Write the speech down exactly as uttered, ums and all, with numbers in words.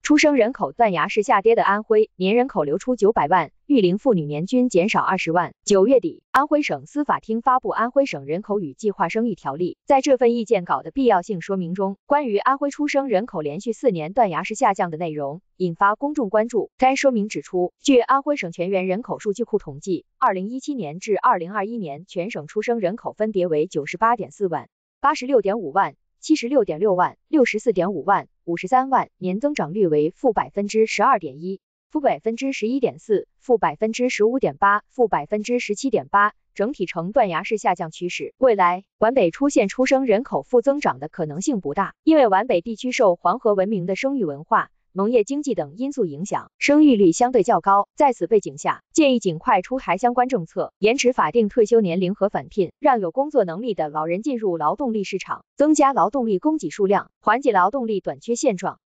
出生人口断崖式下跌的安徽，年人口流出九百万，育龄妇女年均减少二十万。九月底，安徽省司法厅发布《安徽省人口与计划生育条例》。在这份意见稿的必要性说明中，关于安徽出生人口连续四年断崖式下降的内容引发公众关注。该说明指出，据安徽省全员人口数据库统计，二零一七年至二零二一年全省出生人口分别为九十八点四万、八十六点五万、七十六点六万、六十四点五万、五十三万，年增长率为负百分之十二点一、负百分之十一点四、负百分之十五点八、负百分之十七点八，整体呈断崖式下降趋势。未来，皖北出现出生人口负增长的可能性不大，因为皖北地区受黄河文明的生育文化、农业经济等因素影响，生育率相对较高。在此背景下，建议尽快出台相关政策，延迟法定退休年龄和返聘，让有工作能力的老人进入劳动力市场，增加劳动力供给数量，缓解劳动力短缺现状。